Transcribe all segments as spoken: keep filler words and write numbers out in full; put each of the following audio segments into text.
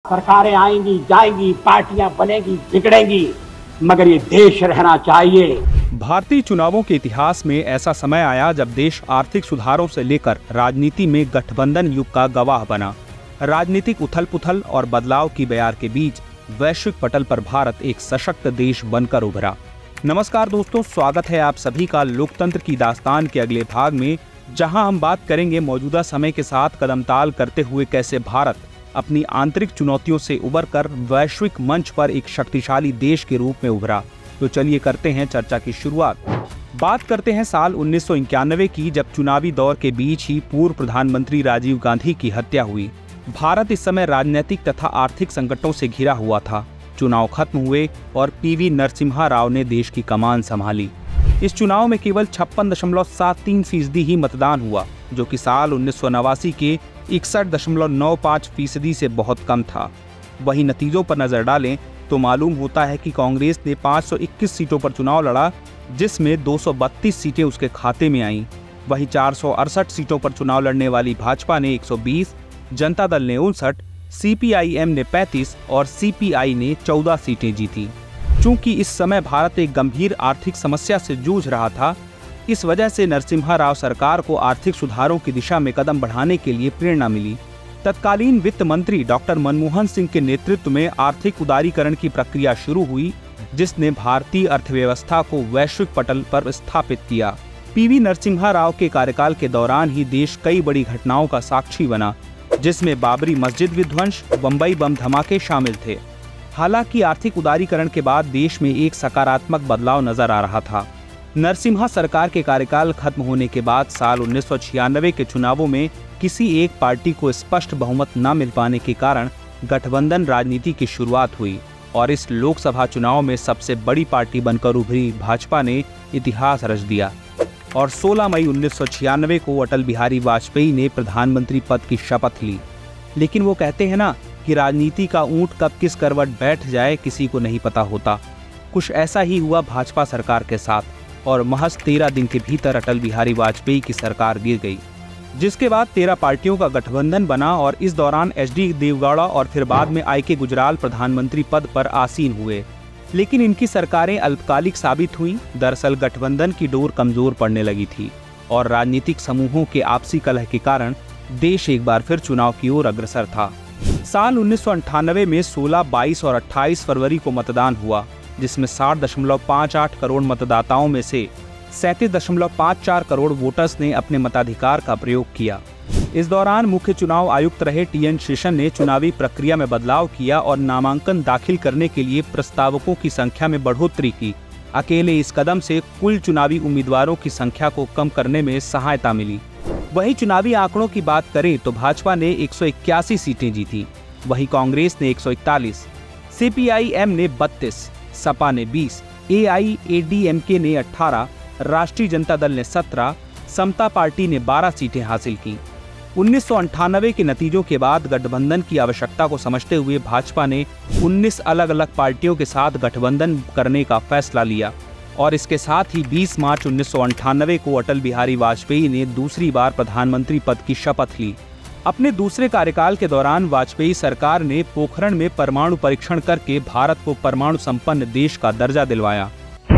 सरकारें आएंगी जाएंगी, पार्टियां बनेगी बिगड़ेंगी, मगर ये देश रहना चाहिए। भारतीय चुनावों के इतिहास में ऐसा समय आया जब देश आर्थिक सुधारों से लेकर राजनीति में गठबंधन युग का गवाह बना। राजनीतिक उथल-पुथल और बदलाव की बयार के बीच वैश्विक पटल पर भारत एक सशक्त देश बनकर उभरा। नमस्कार दोस्तों, स्वागत है आप सभी का लोकतंत्र की दास्तान के अगले भाग में, जहां हम बात करेंगे मौजूदा समय के साथ कदमताल करते हुए कैसे भारत अपनी आंतरिक चुनौतियों से उबरकर वैश्विक मंच पर एक शक्तिशाली देश के रूप में उभरा। तो चलिए करते हैं चर्चा की शुरुआत। बात करते हैं साल उन्नीस सौ इक्यानवे की, जब चुनावी दौर के बीच ही पूर्व प्रधानमंत्री राजीव गांधी की हत्या हुई। भारत इस समय राजनीतिक तथा आर्थिक संकटों से घिरा हुआ था। चुनाव खत्म हुए और पीवी नरसिम्हा राव ने देश की कमान संभाली। इस चुनाव में केवल छप्पन दशमलव सात तीन फीसदी ही मतदान हुआ, जो कि साल उन्नीस सौ नवासी के इकसठ दशमलव नौ पाँच फीसदी से बहुत कम था। वहीं नतीजों पर नजर डालें तो मालूम होता है कि कांग्रेस ने पाँच सौ इक्कीस सीटों पर चुनाव लड़ा, जिसमें दो सौ बत्तीस सीटें उसके खाते में आईं। वहीं चार सौ अड़सठ सीटों पर चुनाव लड़ने वाली भाजपा ने एक सौ बीस, जनता दल ने उनसठ, सीपीआईएम ने पैंतीस और सीपीआई ने चौदह सीटें जीती। चूंकि इस समय भारत एक गंभीर आर्थिक समस्या से जूझ रहा था, इस वजह से नरसिम्हा राव सरकार को आर्थिक सुधारों की दिशा में कदम बढ़ाने के लिए प्रेरणा मिली। तत्कालीन वित्त मंत्री डॉक्टर मनमोहन सिंह के नेतृत्व में आर्थिक उदारीकरण की प्रक्रिया शुरू हुई, जिसने भारतीय अर्थव्यवस्था को वैश्विक पटल पर स्थापित किया। पीवी नरसिम्हा राव के कार्यकाल के दौरान ही देश कई बड़ी घटनाओं का साक्षी बना, जिसमें बाबरी मस्जिद विध्वंस, बम्बई बम धमाके शामिल थे। हालांकि आर्थिक उदारीकरण के बाद देश में एक सकारात्मक बदलाव नजर आ रहा था। नरसिम्हा सरकार के कार्यकाल खत्म होने के बाद साल उन्नीस सौ छियानवे के चुनावों में किसी एक पार्टी को स्पष्ट बहुमत न मिल पाने के कारण गठबंधन राजनीति की शुरुआत हुई और इस लोकसभा चुनाव में सबसे बड़ी पार्टी बनकर उभरी भाजपा ने इतिहास रच दिया और सोलह मई उन्नीस सौ छियानवे को अटल बिहारी वाजपेयी ने प्रधानमंत्री पद की शपथ ली। लेकिन वो कहते हैं ना कि राजनीति का ऊंट कब किस करवट बैठ जाए किसी को नहीं पता होता। कुछ ऐसा ही हुआ भाजपा सरकार के साथ और महज तेरह दिन के भीतर अटल बिहारी वाजपेयी की सरकार गिर गई, जिसके बाद तेरह पार्टियों का गठबंधन बना और इस दौरान एच डी देवगौड़ा और फिर बाद में आई के गुजराल प्रधानमंत्री पद पर आसीन हुए। लेकिन इनकी सरकारें अल्पकालिक साबित हुईं। दरअसल गठबंधन की डोर कमजोर पड़ने लगी थी और राजनीतिक समूहों के आपसी कलह के कारण देश एक बार फिर चुनाव की ओर अग्रसर था। साल उन्नीस सौ अंठानवे में सोलह, बाईस और अट्ठाईस फरवरी को मतदान हुआ, जिसमें साठ दशमलव पाँच आठ करोड़ मतदाताओं में से सैंतीस दशमलव पाँच चार करोड़ वोटर्स ने अपने मताधिकार का प्रयोग किया। इस दौरान मुख्य चुनाव आयुक्त रहे टी एन शेषन ने चुनावी प्रक्रिया में बदलाव किया और नामांकन दाखिल करने के लिए प्रस्तावकों की संख्या में बढ़ोतरी की। अकेले इस कदम से कुल चुनावी उम्मीदवारों की संख्या को कम करने में सहायता मिली। वहीं चुनावी आंकड़ों की बात करें तो भाजपा ने एक सौ इक्यासी सीटें जीती, वहीं कांग्रेस ने एक सौ इकतालीस, सीपीआईएम ने बत्तीस, सपा ने बीस, एआईएडीएमके ने अठारह, राष्ट्रीय जनता दल ने सत्रह, समता पार्टी ने बारह सीटें हासिल की। उन्नीस सौ अंठानवे के नतीजों के बाद गठबंधन की आवश्यकता को समझते हुए भाजपा ने उन्नीस अलग अलग पार्टियों के साथ गठबंधन करने का फैसला लिया और इसके साथ ही बीस मार्च उन्नीस सौ अंठानवे को अटल बिहारी वाजपेयी ने दूसरी बार प्रधानमंत्री पद की शपथ ली। अपने दूसरे कार्यकाल के दौरान वाजपेयी सरकार ने पोखरण में परमाणु परीक्षण करके भारत को परमाणु संपन्न देश का दर्जा दिलवाया।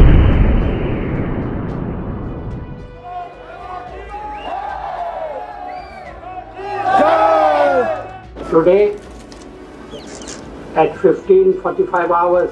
Today, at fifteen forty-five hours,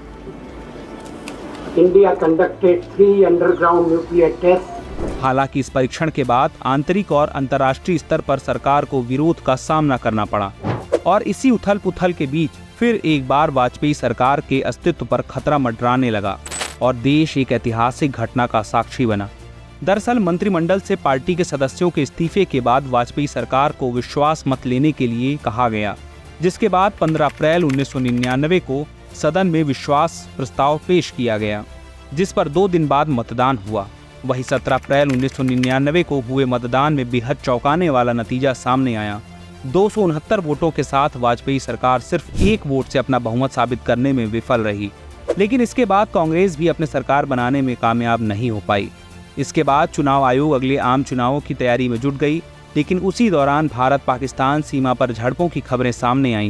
India conducted three underground nuclear tests. हालांकि इस परीक्षण के बाद आंतरिक और अंतर्राष्ट्रीय स्तर पर सरकार को विरोध का सामना करना पड़ा और इसी उथल-पुथल के बीच फिर एक बार वाजपेयी सरकार के अस्तित्व पर खतरा मंडराने लगा और देश एक ऐतिहासिक घटना का साक्षी बना। दरअसल मंत्रिमंडल से पार्टी के सदस्यों के इस्तीफे के बाद वाजपेयी सरकार को विश्वास मत लेने के लिए कहा गया, जिसके बाद पंद्रह अप्रैल उन्नीस सौ निन्यानवे को सदन में विश्वास प्रस्ताव पेश किया गया, जिस पर दो दिन बाद मतदान हुआ। वहीं सत्रह अप्रैल उन्नीस सौ निन्यानवे को हुए मतदान में बेहद चौंकाने वाला नतीजा सामने आया। दो सौ उनहत्तर वोटों के साथ वाजपेयी सरकार सिर्फ एक वोट से अपना बहुमत साबित करने में विफल रही, लेकिन इसके बाद कांग्रेस भी अपने सरकार बनाने में कामयाब नहीं हो पाई। इसके बाद चुनाव आयोग अगले आम चुनावों की तैयारी में जुट गई, लेकिन उसी दौरान भारत पाकिस्तान सीमा पर झड़पों की खबरें सामने आईं।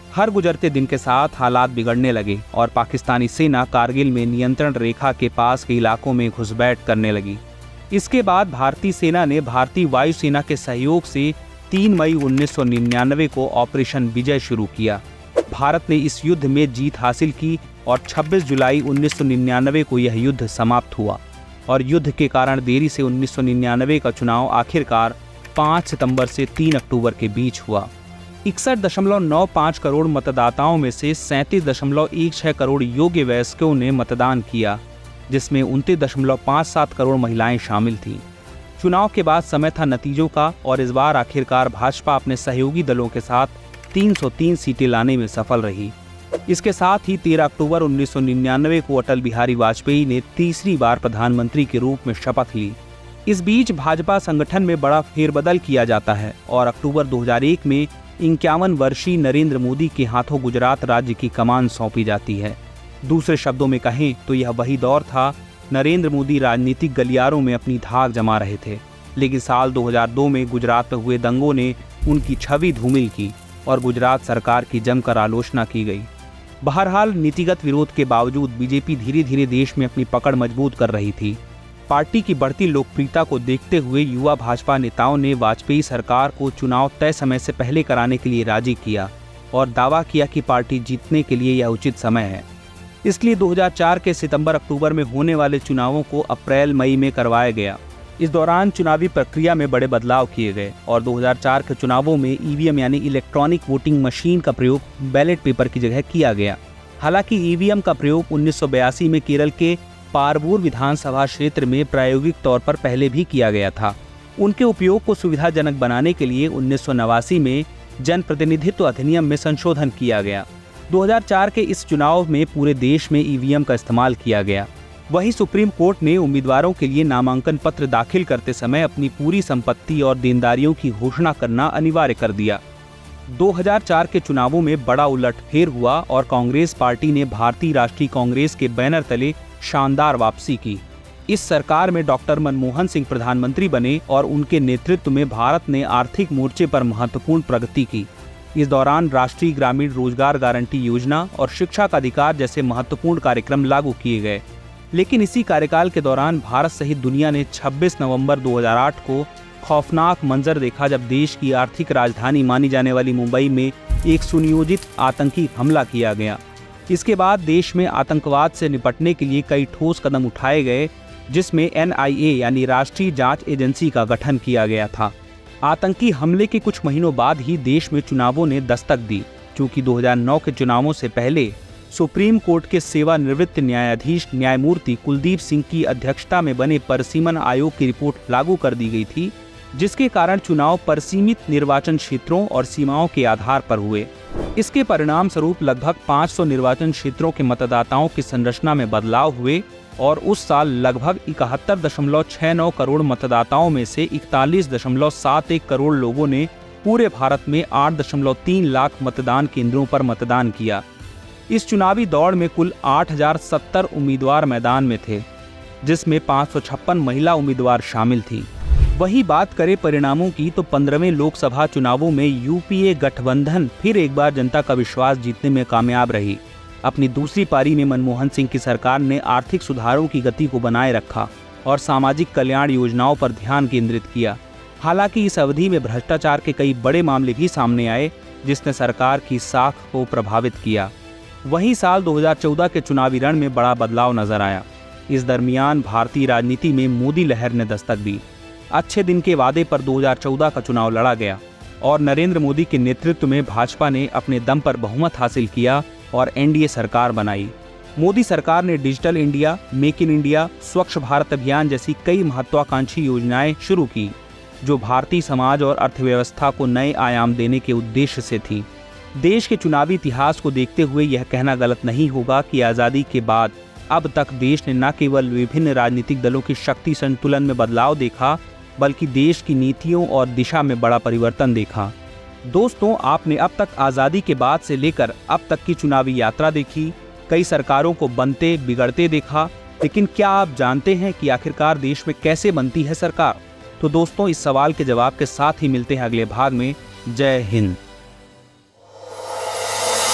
हर गुजरते दिन के साथ हालात बिगड़ने लगे और पाकिस्तानी सेना कारगिल में नियंत्रण रेखा के पास के इलाकों में घुसपैठ करने लगी। इसके बाद भारतीय सेना ने भारतीय वायुसेना के सहयोग से तीन मई उन्नीस सौ निन्यानवे को ऑपरेशन विजय शुरू किया। भारत ने इस युद्ध में जीत हासिल की और छब्बीस जुलाई उन्नीस सौ निन्यानवे को यह युद्ध समाप्त हुआ और युद्ध के कारण देरी से उन्नीस सौ निन्यानवे का चुनाव आखिरकार पाँच सितंबर से तीन अक्टूबर के बीच हुआ। इकसठ दशमलव नौ पाँच करोड़ मतदाताओं में से सैंतीस दशमलव एक छह करोड़ योग्य वयस्कों ने मतदान किया, जिसमें उनतीस दशमलव पाँच सात करोड़ महिलाएं शामिल थीं। चुनाव के बाद समय था नतीजों का और इस बार आखिरकार भाजपा अपने सहयोगी दलों के साथ तीन सौ तीन सीटें लाने में सफल रही। इसके साथ ही तेरह अक्टूबर उन्नीस सौ निन्यानवे को अटल बिहारी वाजपेयी ने तीसरी बार प्रधानमंत्री के रूप में शपथ ली। इस बीच भाजपा संगठन में बड़ा फेरबदल किया जाता है और अक्टूबर दो हज़ार एक में इक्यावन वर्षीय नरेंद्र मोदी के हाथों गुजरात राज्य की कमान सौंपी जाती है। दूसरे शब्दों में कहें तो यह वही दौर था, नरेंद्र मोदी राजनीतिक गलियारों में अपनी धाक जमा रहे थे, लेकिन साल दो हज़ार दो में गुजरात में हुए दंगों ने उनकी छवि धूमिल की और गुजरात सरकार की जमकर आलोचना की गई। बहरहाल नीतिगत विरोध के बावजूद बीजेपी धीरे धीरे देश में अपनी पकड़ मजबूत कर रही थी। पार्टी की बढ़ती लोकप्रियता को देखते हुए युवा भाजपा नेताओं ने वाजपेयी सरकार को चुनाव तय समय से पहले कराने के लिए राजी किया और दावा किया कि पार्टी जीतने के लिए यह उचित समय है। इसलिए दो हज़ार चार के सितंबर अक्टूबर में होने वाले चुनावों को अप्रैल मई में करवाया गया। इस दौरान चुनावी प्रक्रिया में बड़े बदलाव किए गए और दो हज़ार चार के चुनावों में ईवीएम यानी इलेक्ट्रॉनिक वोटिंग मशीन का प्रयोग बैलेट पेपर की जगह किया गया। हालांकि ईवीएम का प्रयोग उन्नीस सौ बयासी में केरल के पारवूर विधानसभा क्षेत्र में प्रायोगिक तौर पर पहले भी किया गया था। उनके उपयोग को सुविधाजनक बनाने के लिए उन्नीस सौ नवासी में जनप्रतिनिधित्व अधिनियम में संशोधन किया गया। दो हज़ार चार के इस चुनाव में पूरे देश में ईवीएम का इस्तेमाल किया गया। वहीं सुप्रीम कोर्ट ने उम्मीदवारों के लिए नामांकन पत्र दाखिल करते समय अपनी पूरी संपत्ति और देनदारियों की घोषणा करना अनिवार्य कर दिया। दो हज़ार चार के चुनावों में बड़ा उलटफेर हुआ और कांग्रेस पार्टी ने भारतीय राष्ट्रीय कांग्रेस के बैनर तले शानदार वापसी की। इस सरकार में डॉक्टर मनमोहन सिंह प्रधानमंत्री बने और उनके नेतृत्व में भारत ने आर्थिक मोर्चे पर महत्वपूर्ण प्रगति की। इस दौरान राष्ट्रीय ग्रामीण रोजगार गारंटी योजना और शिक्षा का अधिकार जैसे महत्वपूर्ण कार्यक्रम लागू किए गए। लेकिन इसी कार्यकाल के दौरान भारत सहित दुनिया ने छब्बीस नवंबर दो हज़ार आठ को खौफनाक मंजर देखा जब देश की आर्थिक राजधानी मानी जाने वाली मुंबई में एक सुनियोजित आतंकी हमला किया गया। इसके बाद देश में आतंकवाद से निपटने के लिए कई ठोस कदम उठाए गए, जिसमें एन आई ए यानी राष्ट्रीय जांच एजेंसी का गठन किया गया था। आतंकी हमले के कुछ महीनों बाद ही देश में चुनावों ने दस्तक दी, क्योंकि दो हज़ार नौ के चुनावों से पहले सुप्रीम कोर्ट के सेवानिवृत्त न्यायाधीश न्यायमूर्ति कुलदीप सिंह की अध्यक्षता में बने परिसीमन आयोग की रिपोर्ट लागू कर दी गई थी, जिसके कारण चुनाव परिसीमित निर्वाचन क्षेत्रों और सीमाओं के आधार पर हुए। इसके परिणाम स्वरूप लगभग पाँच सौ निर्वाचन क्षेत्रों के मतदाताओं की संरचना में बदलाव हुए और उस साल लगभग इकहत्तर दशमलव छह नौ करोड़ मतदाताओं में से इकतालीस दशमलव सात एक करोड़ लोगों ने पूरे भारत में आठ दशमलव तीन लाख मतदान केंद्रों पर मतदान किया। इस चुनावी दौड़ में कुल आठ हजार सत्तर उम्मीदवार मैदान में थे, जिसमें पाँच सौ छप्पन महिला उम्मीदवार शामिल थी। वही बात करें परिणामों की तो पंद्रहवें लोकसभा चुनावों में यूपीए गठबंधन फिर एक बार जनता का विश्वास जीतने में कामयाब रही। अपनी दूसरी पारी में मनमोहन सिंह की सरकार ने आर्थिक सुधारों की गति को बनाए रखा और सामाजिक कल्याण योजनाओं पर ध्यान केंद्रित किया। हालांकि इस अवधि में भ्रष्टाचार के कई बड़े मामले भी सामने आए, जिसने सरकार की साख को प्रभावित किया। वहीं साल दो हज़ार चौदह के चुनावी रण में बड़ा बदलाव नजर आया। इस दरमियान भारतीय राजनीति में मोदी लहर ने दस्तक दी। अच्छे दिन के वादे पर दो हज़ार चौदह का चुनाव लड़ा गया और नरेंद्र मोदी के नेतृत्व में भाजपा ने अपने दम पर बहुमत हासिल किया और एन डी ए सरकार बनाई। मोदी सरकार ने digital India, make in India, Swachh Bharat अभियान जैसी कई महत्वाकांक्षी योजनाएं शुरू की, जो भारतीय समाज और अर्थव्यवस्था को नए आयाम देने के उद्देश्य से थी। देश के चुनावी इतिहास को देखते हुए यह कहना गलत नहीं होगा कि आज़ादी के बाद अब तक देश ने न केवल विभिन्न राजनीतिक दलों की शक्ति संतुलन में बदलाव देखा, बल्कि देश की नीतियों और दिशा में बड़ा परिवर्तन देखा। दोस्तों, आपने अब तक आज़ादी के बाद से लेकर अब तक की चुनावी यात्रा देखी, कई सरकारों को बनते बिगड़ते देखा, लेकिन क्या आप जानते हैं कि आखिरकार देश में कैसे बनती है सरकार? तो दोस्तों, इस सवाल के जवाब के साथ ही मिलते हैं अगले भाग में। जय हिंद।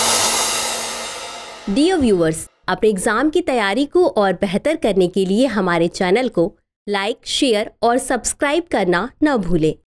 डियर व्यूअर्स, अपने एग्जाम की तैयारी को और बेहतर करने के लिए हमारे चैनल को लाइक, शेयर और सब्सक्राइब करना न भूलें।